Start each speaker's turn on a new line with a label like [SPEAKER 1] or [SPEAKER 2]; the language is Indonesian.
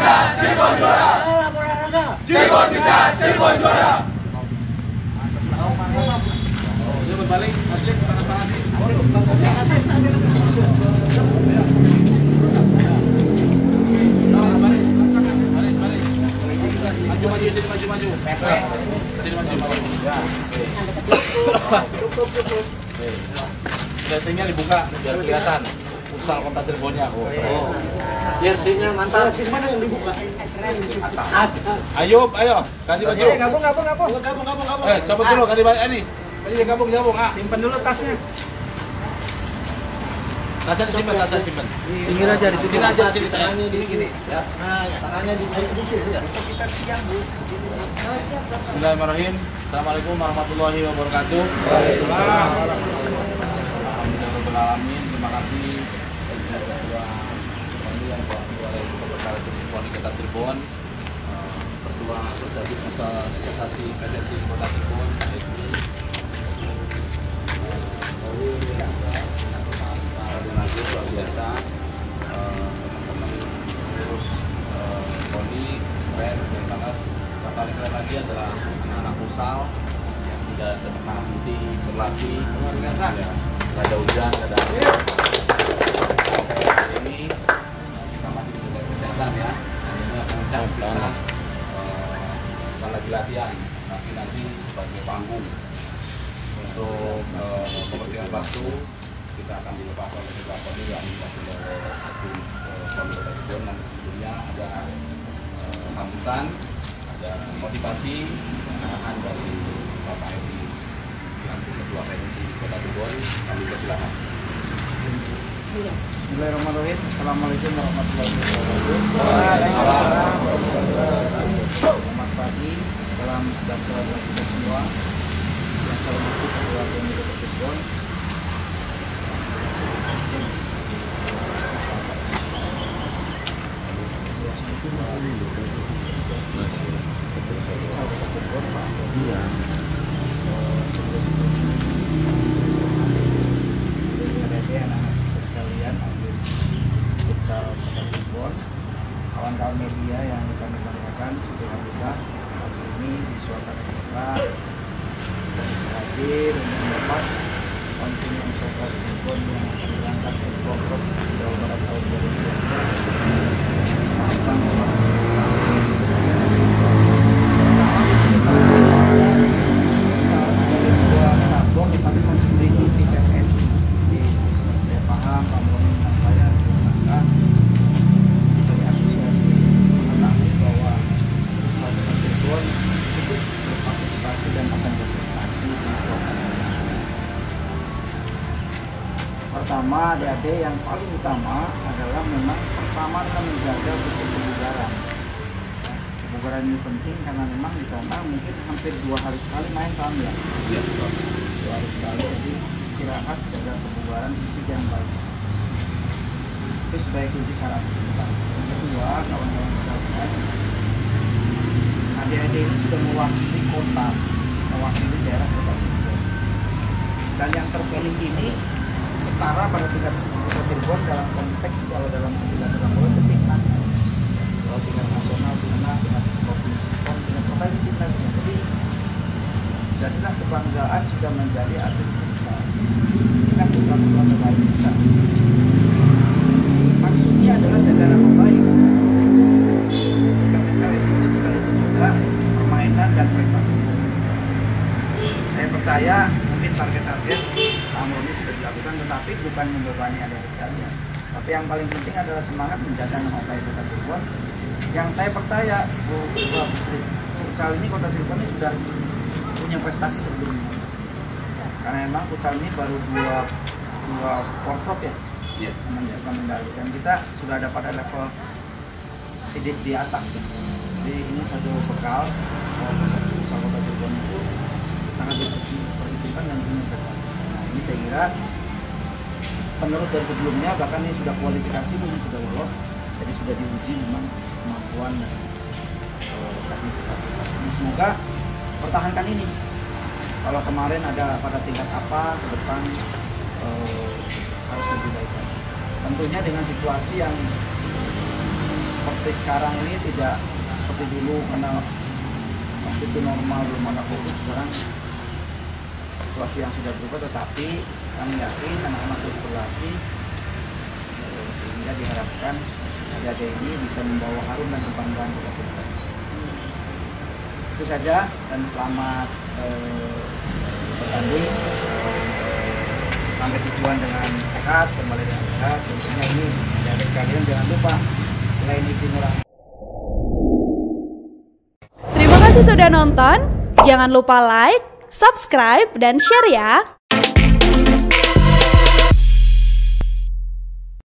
[SPEAKER 1] bisa, Cirebon juara. Cirebon bisa, Cirebon juara.
[SPEAKER 2] Dia berbalik, asli panas-panasin. Maju. Ya. Settingnya dibuka biar kelihatan. Futsal Kota Cirebonnya. Jersey-nya mantap.
[SPEAKER 3] Mana yang dibuka?
[SPEAKER 2] Ayo, kasih baju.
[SPEAKER 3] Gabung.
[SPEAKER 2] Coba dulu kasih baju ini. Ayo gabung.
[SPEAKER 3] Simpan dulu tasnya.
[SPEAKER 2] Tasnya disimpan.
[SPEAKER 3] Pinggir aja di
[SPEAKER 2] sini aja sini saya.
[SPEAKER 3] Gini. Ya. Nah, tangannya di sini. Kita siang, Bu.
[SPEAKER 2] Bismillahirrahmanirrahim. Assalamualaikum warahmatullahi wabarakatuh.
[SPEAKER 3] Waalaikumsalam.
[SPEAKER 2] Alhamdulillahirobbilalamin. Terima kasih ketua kami yang diwakili oleh Sekretaris Poni Kota Cirebon, Ketua Asosiasi Investasi PSSI Kota Cirebon, yaitu Nago luar biasa, teman-teman pengurus Poni keren banget. Yang paling keren lagi adalah anak-anak futsal yang tidak pernah berhenti berlatih. Luar biasa. Ya, nggak ada hujan, nggak ada angin. Ini kita masih menjaga kesehatan ya. Dan ini akan kita bukan lagi latihan, tapi nanti sebagai panggung untuk kepentingan waktu kita akan dilepas oleh beberapa yang diwakili oleh Ketum Poni Kota Cirebon. Nanti sebelumnya ada sambutan, ada motivasi arahan dari Bapak Edi selaku Ketua PSSI Kota Cirebon. Kami persilakan.
[SPEAKER 3] Bismillahirrahmanirrahim. Assalamualaikum warahmatullahi wabarakatuh. Selamat pagi, salam sejahtera buat kita semua. Yang saya hormati Ketua Poni Kota Cirebon. Kawan-kawan media yang kami banggakan, alhamdulillah hari ini di suasana cerah bisa hadir untuk melepas kontingen Kota Cirebon yang akan berangkat ke Bogor, Jawa Barat tahun 2023. Pertama, adik-adik yang paling utama adalah memang pertama adalah menjaga bersih kebugaran. Kebugaran ini penting karena memang di sana mungkin hampir 2 hari sekali main kami ya. 2 hari sekali, jadi istirahat, jaga kebugaran, fisik yang baik. Itu sebagai kunci syarat kita. Yang kedua, kawan-kawan sekalian, adik-adik ini sudah mewakili kota, mewakili daerah Kota Cirebon. Dan yang terpilih ini setara pada tingkat Kota Cirebon dalam konteks kalau dalam tingkat sepak bola itu timnas. Kalau tingkat nasional timnas, tingkat provinsi, tingkat kota ini timnasnya. Jadi jadilah kebanggaan sudah menjadi atlet besar. Sikap putra-putra terbaik kita. Maksudnya adalah jaga nama baik. Sikap mental itu sekaligus juga permainan dan prestasi. Saya percaya mungkin target-target tahun ini sudah dilakukan, tetapi bukan membebani adik-adik sekalian. Tapi yang paling penting adalah semangat menjaga nama baik Kota Cirebon. Yang saya percaya, futsal ini Kota Cirebon ini sudah punya prestasi sebelumnya. Karena memang futsal ini baru dua porprov ya, menjaga medali. Dan kita sudah ada pada level sidik di atas ya. Jadi ini satu bekal futsal Kota Cirebon itu sangat diperhitungkan dan punya prestasi. Nah ini saya kira menurut dari sebelumnya, bahkan ini sudah kualifikasi, ini sudah lolos, jadi sudah diuji memang kemampuan dan teknis. Semoga pertahankan ini. Kalau kemarin ada pada tingkat apa, ke depan harus lebih baik lagi. Tentunya dengan situasi yang seperti sekarang ini tidak seperti dulu, karena waktu itu normal belum ada COVID. Sekarang situasi yang sudah berubah, tetapi kami yakin anak-anak terus berlatih sehingga diharapkan Liga ini bisa membawa harum dan kebanggaan Kota Cirebon. Itu saja, dan selamat bertanding sampai tujuan dengan sehat, kembali dengan sehat. Tentunya ini dari sekalian jangan lupa selain itu murah.
[SPEAKER 4] Terima kasih sudah nonton. Jangan lupa like, subscribe, dan share ya.